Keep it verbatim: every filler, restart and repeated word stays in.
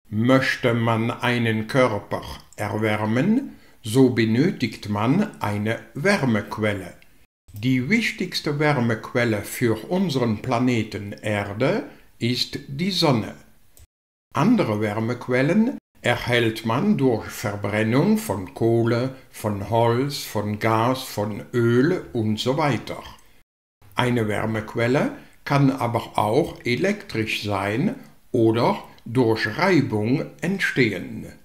Möchte man einen Körper erwärmen, so benötigt man eine Wärmequelle. Die wichtigste Wärmequelle für unseren Planeten Erde ist die Sonne. Andere Wärmequellen erhält man durch Verbrennung von Kohle, von Holz, von Gas, von Öl und so weiter. Eine Wärmequelle kann aber auch elektrisch sein oder durch Reibung entstehen.